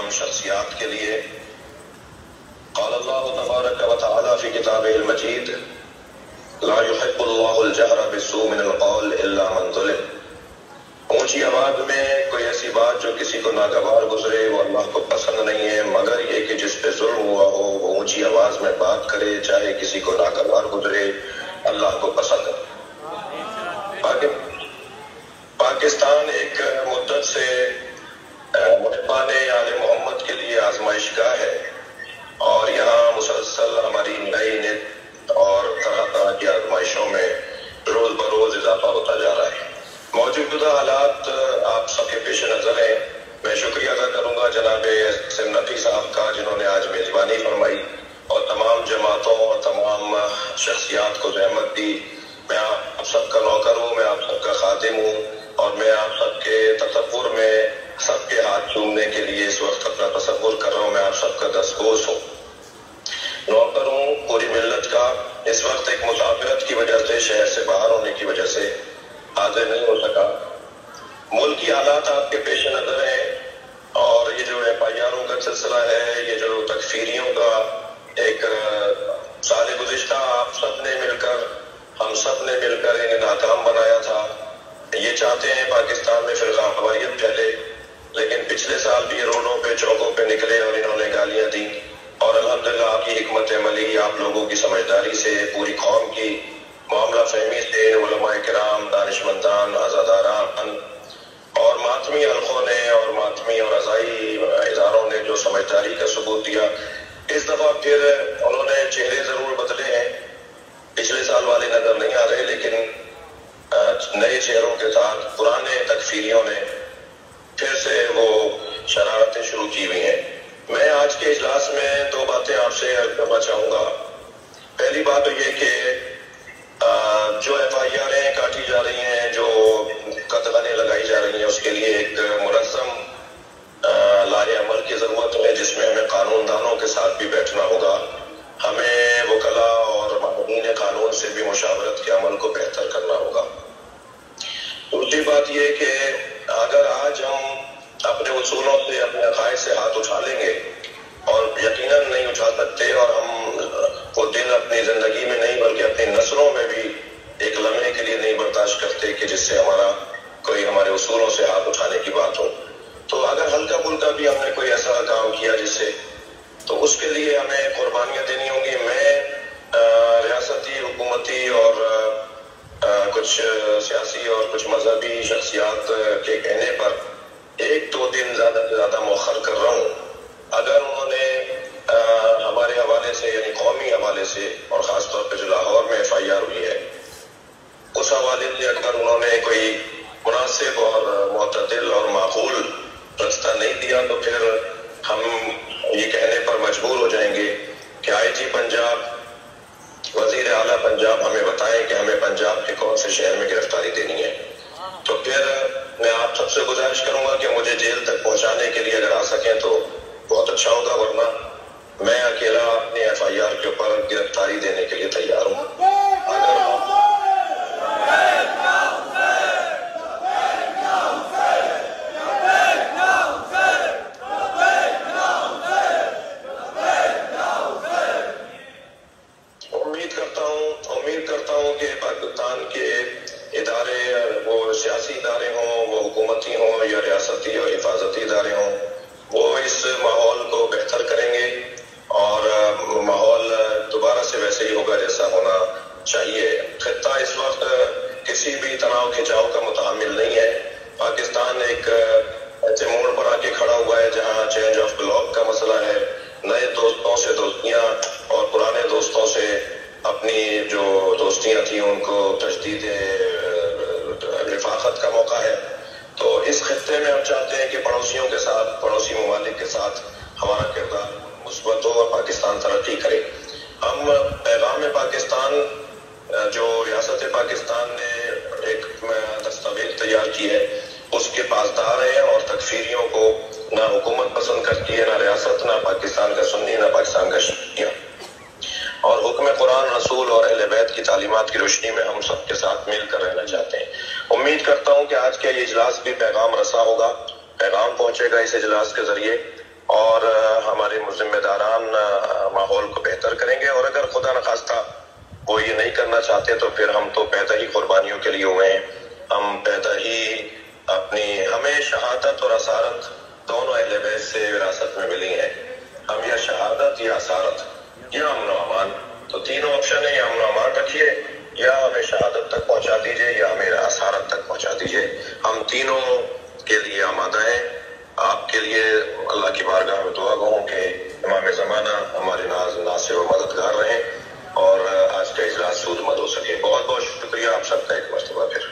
تمام شخصیات کے لیے۔ قال اللہ تبارک و تعالی فی کتابہ المجید لا يحب اللہ الجہر بالسوء من القول الا من ظلم۔ اونچی آواز میں کوئی ایسی بات جو کسی کو ناگوار گزرے وہ اللہ کو پسند نہیں ہے، مگر یہ کہ جس پہ ظلم ہوا ہو وہ اونچی آواز میں بات کرے، چاہے کسی کو ناگوار گزرے، اللہ کو پسند ہے۔ پاکستان ایک مدت سے محبان آل محمد کے لیے آزمائش گاہ ہے، اور یہاں مسلسل ہماری نئی نت اور طرح طرح کی آزمائشوں میں روز بروز اضافہ ہوتا جا رہا ہے۔ موجودہ حالات آپ سب کے پیش نظر ہیں۔ میں شکریہ ادا کروں گا جناب سم نقی صاحب کا، جنہوں نے آج میزبانی فرمائی اور تمام جماعتوں اور تمام شخصیات کو زحمت دی۔ میں آپ سب کا نوکر ہوں، میں آپ سب کا خادم ہوں، اور میں آپ سب کے تصور میں سب کے ہاتھ چومنے کے لیے اس وقت اپنا تصور کر رہا ہوں۔ میں آپ سب کا دستگوش ہوں، نوکر ہوں پوری ملت کا۔ اس وقت ایک مسافرت کی وجہ سے، شہر سے باہر ہونے کی وجہ سے حاضر نہیں ہو سکا۔ ملک کی حالات آپ کے پیش نظر ہیں، اور یہ جو ایف آئی آروں کا سلسلہ ہے، یہ جو تکفیریوں کا ایک سال گزشتہ آپ سب نے مل کر، ہم سب نے مل کر انہیں ناکام بنایا تھا۔ یہ چاہتے ہیں پاکستان میں فرقہ واریت پھیلے، لیکن پچھلے سال بھی روڈوں پہ چوکوں پہ نکلے اور انہوں نے گالیاں دی، اور الحمدللہ آپ کی حکمت عملی، آپ لوگوں کی سمجھداری سے، پوری قوم کی معاملہ فہمی سے، علماء کرام، دانشمندان، عزاداران اور ماتمی حلقوں نے اور ماتمی اور عزائی اداروں نے جو سمجھداری کا ثبوت دیا، اس دفعہ پھر انہوں نے چہرے ضرور بدلے ہیں۔ پچھلے سال والے نظر نہیں آ رہے، لیکن نئے چہروں کے ساتھ پرانے تکفیریوں نے پھر سے وہ شرارتیں شروع کی ہوئی ہیں۔ میں آج کے اجلاس میں دو باتیں آپ سے عرض کرنا چاہوں گا۔ پہلی بات تو یہ کہ جو ایف آئی آریں کاٹی جا رہی ہیں، جو قطغنیں لگائی جا رہی ہیں، اس کے لیے ایک منظم لائحہ عمل کی ضرورت ہے، جس میں ہمیں قانون دانوں کے ساتھ بھی بیٹھنا ہوگا۔ ہمیں وکلاء اور ماہرین قانون سے بھی مشاورت کے عمل کو بہتر کرنا ہوگا۔ دوسری بات یہ کہ اگر آج ہم اپنے اصولوں سے، اپنے عقائد سے ہاتھ اٹھا لیں گے، اور یقیناً نہیں اٹھا سکتے، اور ہم وہ دن اپنی زندگی میں نہیں بلکہ اپنی نسلوں میں بھی ایک لمحے کے لیے نہیں برداشت کرتے کہ جس سے کوئی ہمارے اصولوں سے ہاتھ اٹھانے کی بات ہو، تو اگر ہلکا پھلکا بھی ہم نے کوئی ایسا کام کیا جس سے، تو اس کے لیے ہمیں قربانیاں دینی ہوں گی۔ میں ریاستی، حکومتی اور کچھ سیاسی اور کچھ مذہبی شخصیات کے کہنے پر ایک دو دن زیادہ سے زیادہ مؤخر کر رہا ہوں۔ اگر انہوں نے ہمارے حوالے سے، یعنی قومی حوالے سے، اور خاص طور پہ جو لاہور میں ایف آئی آر ہوئی ہے، اس حوالے سے اگر انہوں نے کوئی مناسب اور معتدل اور معقول راستہ نہیں دیا، تو پھر ہم یہ کہنے پر مجبور ہو جائیں گے کہ آئی جی پنجاب، وزیر اعلیٰ پنجاب ہمیں بتائیں کہ ہمیں پنجاب کے کون سے شہر میں گرفتاری دینی ہے۔ تو پھر میں آپ سب سے گزارش کروں گا کہ مجھے جیل تک پہنچانے کے لیے اگر آ سکیں تو بہت اچھا ہوگا، ورنہ میں اکیلا اپنے ایف آئی آر کے اوپر گرفتاری دینے کے لیے تیار ہوں۔ امید کرتا ہوں کہ پاکستان کے ادارے، وہ سیاسی ادارے ہوں، وہ حکومتی ہوں یا ریاستی اور حفاظتی ادارے ہوں، وہ اس ماحول کو بہتر کریں گے، اور ماحول دوبارہ سے ویسے ہی ہوگا جیسا ہونا چاہیے۔ خطہ اس وقت کسی بھی تناؤ کھنچاؤ کا متحمل نہیں ہے۔ پاکستان ایک ایسے موڑ پر آ کے کھڑا ہوا ہے جہاں چینج آف بلاک کا مسئلہ ہے، نئے دوستوں سے دوستیاں اور پرانے دوستوں سے اپنی جو دوستیاں تھیں ان کو تجدید رفاقت کا موقع ہے۔ تو اس خطے میں ہم چاہتے ہیں کہ پڑوسیوں کے ساتھ، پڑوسی ممالک کے ساتھ ہمارا کردار مثبت ہو اور پاکستان ترقی کرے۔ ہم پیغام پاکستان، جو ریاست پاکستان نے ایک دستاویز تیار کی ہے، اس کے پاسدار ہیں، اور تکفیریوں کو نہ حکومت پسند کرتی ہے، نہ ریاست، نہ پاکستان کا سنی، نہ پاکستان کا شیعہ، اور حکم قرآن، رسول اور اہل بیت کی تعلیمات کی روشنی میں ہم سب کے ساتھ مل کر رہنا چاہتے ہیں۔ امید کرتا ہوں کہ آج کا یہ اجلاس بھی پیغام رساں ہوگا، پیغام پہنچے گا اس اجلاس کے ذریعے، اور ہمارے ذمہ داران ماحول کو بہتر کریں گے، اور اگر خدا نخواستہ وہ یہ نہیں کرنا چاہتے تو پھر ہم تو پیدا ہی قربانیوں کے لیے ہوئے ہیں. ہم پیدا ہی ہمیں شہادت اور اسارت دونوں اہل بیت سے وراثت میں ملی ہیں. ہم یا شہادت یا اسارت یا امن و امان، تو تینوں آپشن ہیں. یا امن و امان رکھیے، یا ہمیں شہادت تک پہنچا دیجئے، یا ہمیں اسارت تک پہنچا دیجئے. ہم تینوں کے لیے آمادہ ہیں. آپ کے لیے اللہ کی بارگاہ میں دعا گو ہوں کہ امام زمانہ ہمارے ناصر و مددگار رہیں اور آج کا اجلاس سود مند ہو سکے. بہت بہت شکریہ آپ سب کا ایک مرتبہ پھر.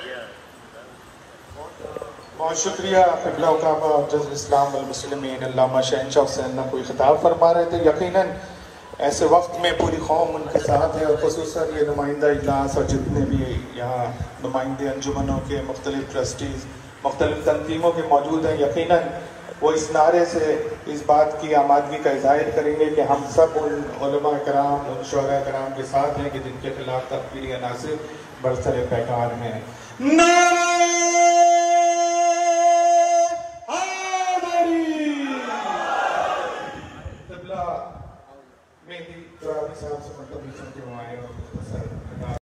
بہت شکریہ قبلہ و کعبہ جز اسلام والمسلمین علامہ شہنشاہ حسین کوئی خطاب فرما رہے تھے. یقیناً ایسے وقت میں پوری قوم ان کے ساتھ ہے، اور خصوصاً یہ نمائندہ اجلاس اور جتنے بھی یہاں نمائندے انجمنوں کے مختلف ٹرسٹیز مختلف تنظیموں کے موجود ہیں. یقیناً وہ اس نعرے سے اس بات کی آمادگی کا اظہار کریں گے کہ ہم سب ان علماء کرام ان شہداء کرام کے ساتھ ہیں کہ جن کے خلاف تکفیری عناصر برسر پیکار ہیں. مہدی ترابی صاحب سے مطلب